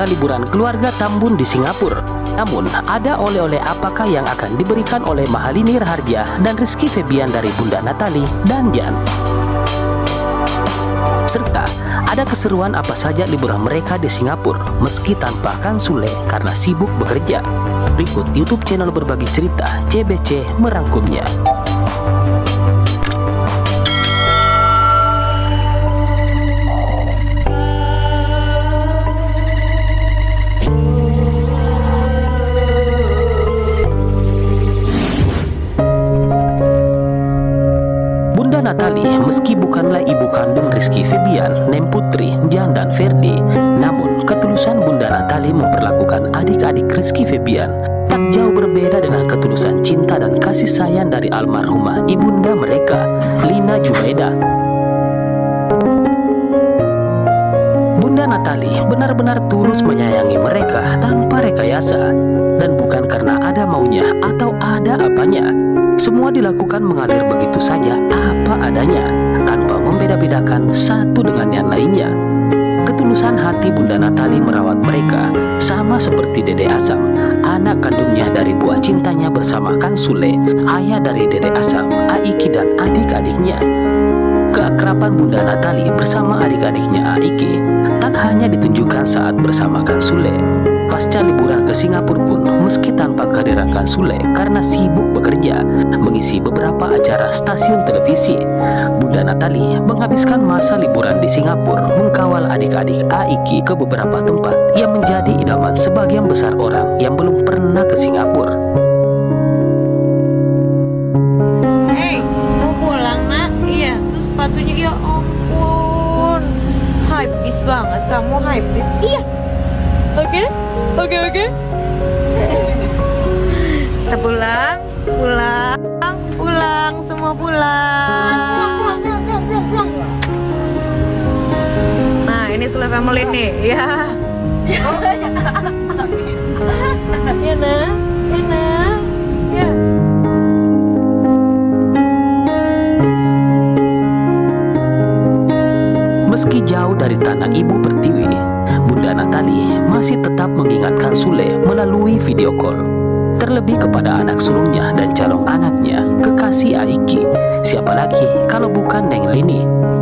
masa liburan keluarga Tambun di Singapura. Namun, ada oleh-oleh apakah yang akan diberikan oleh Mahalini Raharja dan Rizky Febian dari Bunda Natali dan Jan? Serta, ada keseruan apa saja liburan mereka di Singapura meski tanpa Kang Sule karena sibuk bekerja? Berikut YouTube channel Berbagi Cerita CBC merangkumnya. Natali meski bukanlah ibu kandung Rizky Febian, Nem Putri, Jan dan Ferdi, namun ketulusan Bunda Natali memperlakukan adik-adik Rizky Febian tak jauh berbeda dengan ketulusan cinta dan kasih sayang dari almarhumah ibunda mereka, Lina Jubaida. Bunda Natali benar-benar tulus menyayangi mereka tanpa rekayasa, dan bukan karena ada maunya atau ada apanya. Semua dilakukan mengalir begitu saja apa adanya, tanpa membeda-bedakan satu dengan yang lainnya. Ketulusan hati Bunda Natali merawat mereka sama seperti Dede Asam, anak kandungnya dari buah cintanya bersama Kang Sule, ayah dari Dede Asam, Aiki dan adik-adiknya. Keakraban Bunda Natali bersama adik-adiknya Aiki tak hanya ditunjukkan saat bersama Kang Sule. Pasca liburan ke Singapura pun, meski tanpa kehadiran Kang Sule karena sibuk bekerja mengisi beberapa acara stasiun televisi, Bunda Natali menghabiskan masa liburan di Singapura mengkawal adik-adik Aiki ke beberapa tempat yang menjadi idaman sebagian besar orang yang belum pernah ke Singapura. Hei, mau pulang nak? Iya, tuh sepatunya, ya ampun, hypebeast banget kamu, hypebeast. Iya. Oke. Kita pulang, semua pulang. Nah, ini Sule family nih, ya. Ya nah, ya. Meski jauh dari tanah ibu pertiwi, Bunda Natali masih tetap mengingatkan Sule melalui video call. Terlebih kepada anak sulungnya dan calon anaknya, kekasih Aiki. Siapa lagi kalau bukan Neng Lini?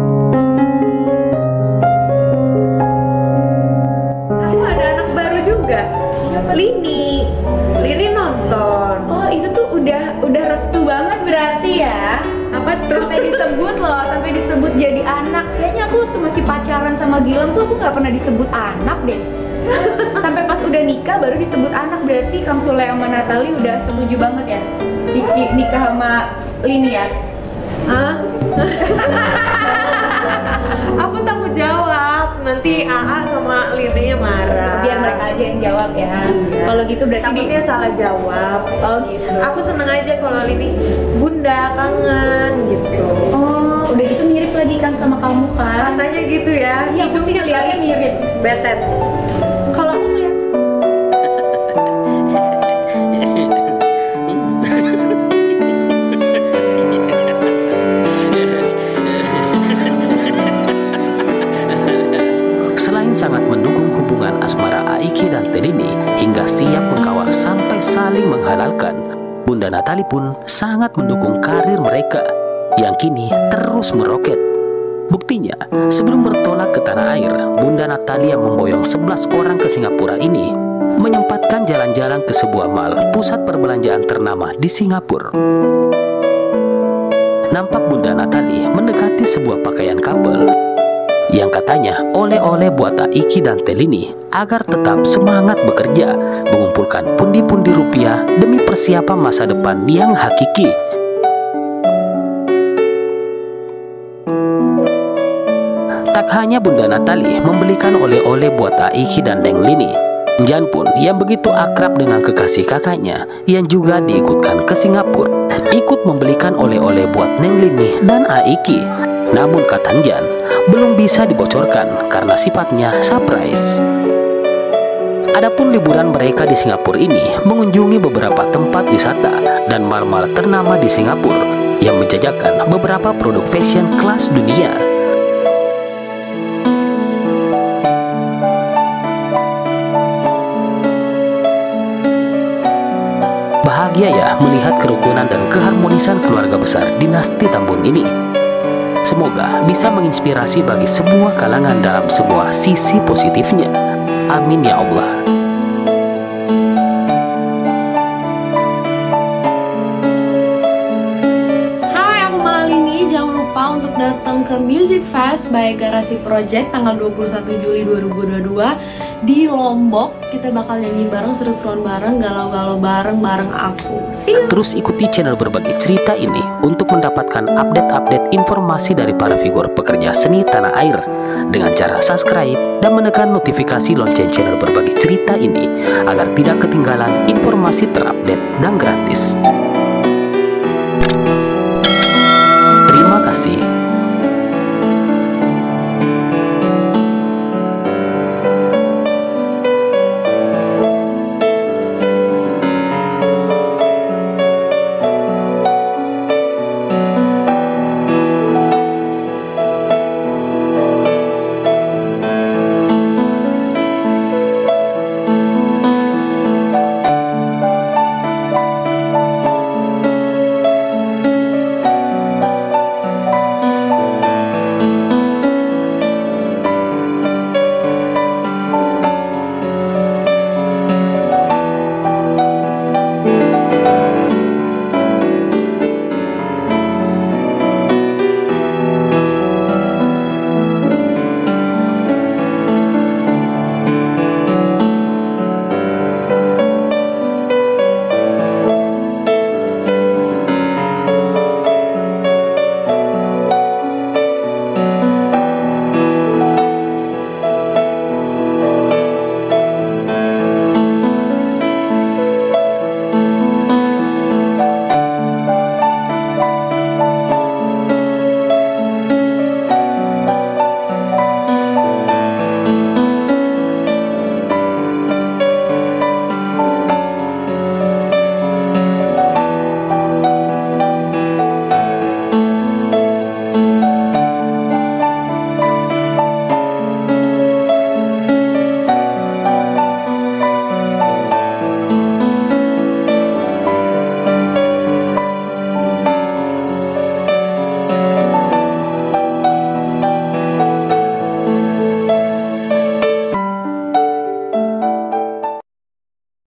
Aku ada anak baru juga, Lini. Lini nonton. Oh, itu tuh udah restu banget berarti ya. Apa tuh? Sampai disebut jadi anak. Kayaknya aku tuh masih pacaran sama Gilang tuh aku nggak pernah disebut anak deh. Sampai pas udah nikah baru disebut anak. Berarti Kang Sule sama Natali udah setuju banget ya nikah sama Lini ya? Hah? Aku tanggung jawab. Nanti AA sama Lini marah. Biar mereka aja yang jawab ya. Kalau gitu berarti takutnya salah jawab. Oh gitu. Aku seneng aja kalau Lini, Bunda kangen gitu. Oh, udah gitu mirip lagi kan sama kamu kan? Katanya gitu ya. Iya, aku sih ngeliatnya mirip. Betet. Kalau aku ngeliat sangat mendukung hubungan asmara Aiki dan Telini hingga siap mengkawal sampai saling menghalalkan, Bunda Natali pun sangat mendukung karir mereka yang kini terus meroket. Buktinya, sebelum bertolak ke tanah air, Bunda Natali yang memboyong 11 orang ke Singapura ini menyempatkan jalan-jalan ke sebuah mall pusat perbelanjaan ternama di Singapura. Nampak Bunda Natali mendekati sebuah pakaian couple yang katanya oleh-oleh buat Aiki dan Telini agar tetap semangat bekerja, mengumpulkan pundi-pundi rupiah demi persiapan masa depan yang hakiki. Tak hanya Bunda Natali membelikan oleh-oleh buat Aiki dan Neng Lini, Jan pun yang begitu akrab dengan kekasih kakaknya yang juga diikutkan ke Singapura, ikut membelikan oleh-oleh buat Neng Lini dan Aiki. Namun kata Jan, belum bisa dibocorkan karena sifatnya surprise. Adapun liburan mereka di Singapura ini mengunjungi beberapa tempat wisata dan mal-mal ternama di Singapura yang menjajakan beberapa produk fashion kelas dunia. bahagia ya melihat kerukunan dan keharmonisan keluarga besar dinasti Tambun ini. Semoga bisa menginspirasi bagi semua kalangan dalam semua sisi positifnya. Amin ya Allah. Untuk datang ke Music Fest by Garasi Project tanggal 21 Juli 2022 di Lombok. Kita bakal nyanyi bareng, seru-seruan bareng, galau-galau bareng aku. See you. Terus ikuti channel Berbagi Cerita ini untuk mendapatkan update-update informasi dari para figur pekerja seni tanah air dengan cara subscribe dan menekan notifikasi lonceng channel Berbagi Cerita ini agar tidak ketinggalan informasi terupdate dan gratis.